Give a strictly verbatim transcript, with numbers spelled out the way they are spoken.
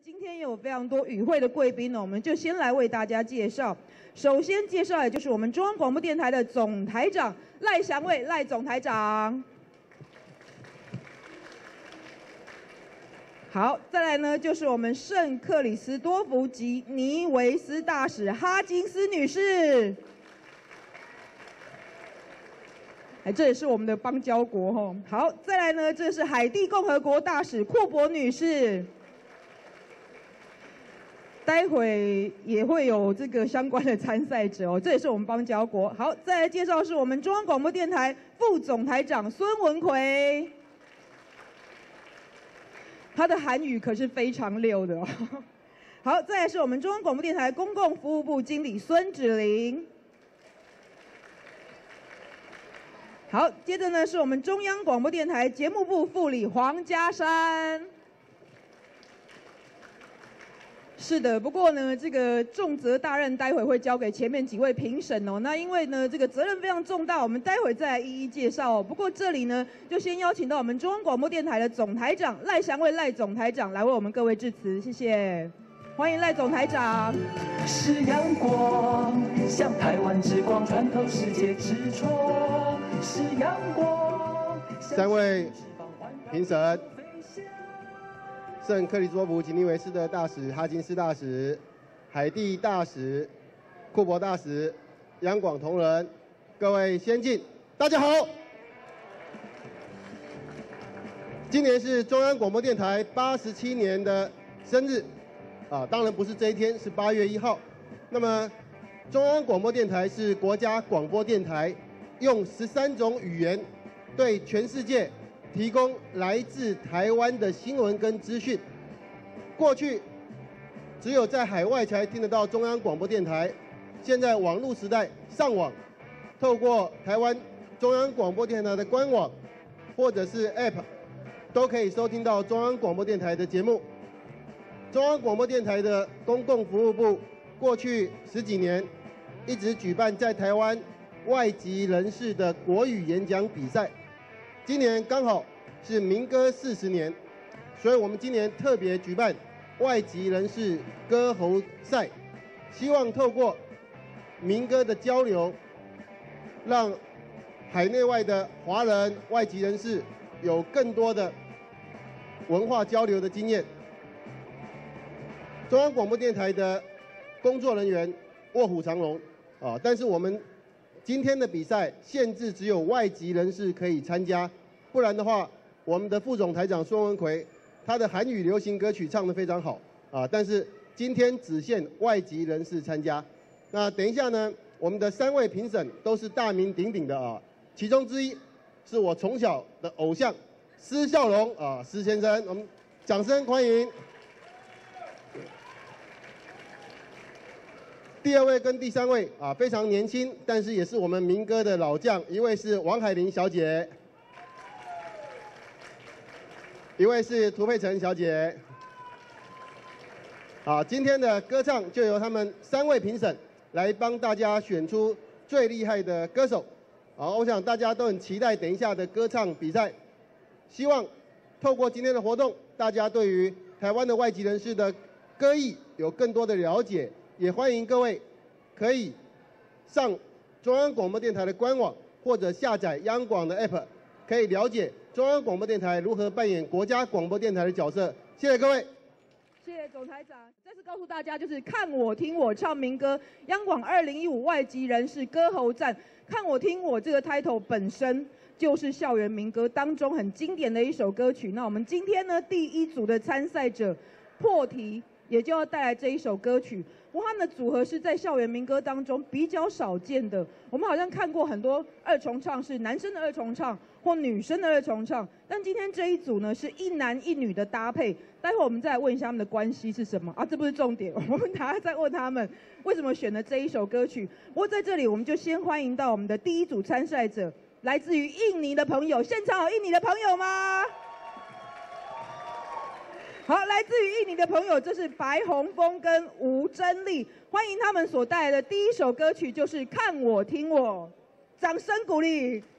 今天有非常多与会的贵宾呢，我们就先来为大家介绍。首先介绍的就是我们中央广播电台的总台长赖祥伟赖总台长。好，再来呢就是我们圣克里斯多福及尼维斯大使哈金斯女士。哎，这也是我们的邦交国吼。好，再来呢，这是海地共和国大使库珀女士。待会也会有这个相关的参赛者哦，这也是我们邦交国。好，再来介绍是我们中央广播电台副总台长孙文奎，他的韩语可是非常溜的哦。好，再来是我们中央广播电台公共服务部经理孙芷玲。好，接着呢是我们中央广播电台节目部副理黄家山。是的，不过呢，这个重责大任待会会交给前面几位评审哦。那因为呢，这个责任非常重大，我们待会再来一一介绍哦。不过这里呢，就先邀请到我们中央广播电台的总台长赖祥伟赖总台长来为我们各位致辞，谢谢，欢迎赖总台长。 是阳光，像台湾之光穿透世界之窗，是阳光。 三位评审。圣克里斯多福及尼维斯的大使哈金斯大使、海地大使、库珀大使、央广同仁，各位先进，大家好！今年是中央广播电台八十七年的生日，啊，当然不是这一天，是八月一号。那么，中央广播电台是国家广播电台，用十三种语言对全世界提供来自台湾的新闻跟资讯。过去只有在海外才听得到中央广播电台，现在网络时代，上网，透过台湾中央广播电台的官网或者是 App， 都可以收听到中央广播电台的节目。中央广播电台的公共服务部过去十几年一直举办在台湾外籍人士的国语演讲比赛。今年刚好是民歌四十年，所以我们今年特别举办外籍人士歌喉赛，希望透过民歌的交流，让海内外的华人外籍人士有更多的文化交流的经验。中央广播电台的工作人员卧虎藏龙啊，但是我们今天的比赛限制只有外籍人士可以参加，不然的话，我们的副总台长孙文奎，他的韩语流行歌曲唱得非常好啊，但是今天只限外籍人士参加。那等一下呢，我们的三位评审都是大名鼎鼎的啊，其中之一是我从小的偶像施孝荣啊，施先生，我们掌声欢迎。第二位跟第三位啊非常年轻，但是也是我们民歌的老将，一位是王海玲小姐，一位是涂佩岑小姐。好，今天的歌唱就由他们三位评审来帮大家选出最厉害的歌手。好，我想大家都很期待等一下的歌唱比赛，希望透过今天的活动，大家对于台湾的外籍人士的歌艺有更多的了解。也欢迎各位可以上中央广播电台的官网，或者下载央广的 App， 可以了解中央广播电台如何扮演国家广播电台的角色。谢谢各位。 谢谢总台长。再次告诉大家，就是看我听我唱民歌，央广二零一五外籍人士歌喉战。看我听我这个 title 本身就是校园民歌当中很经典的一首歌曲。那我们今天呢，第一组的参赛者破题也就要带来这一首歌曲。不过他们的组合是在校园民歌当中比较少见的。我们好像看过很多二重唱是男生的二重唱或女生的二重唱，但今天这一组呢是一男一女的搭配。待会我们再来问一下他们的关系是什么啊？这不是重点，我们等下再问他们为什么选了这一首歌曲。不过在这里我们就先欢迎到我们的第一组参赛者，来自于印尼的朋友。现场有印尼的朋友吗？好，来自于印尼的朋友，这是白洪峰跟吴真丽，欢迎他们所带来的第一首歌曲就是《看我听我》，掌声鼓励。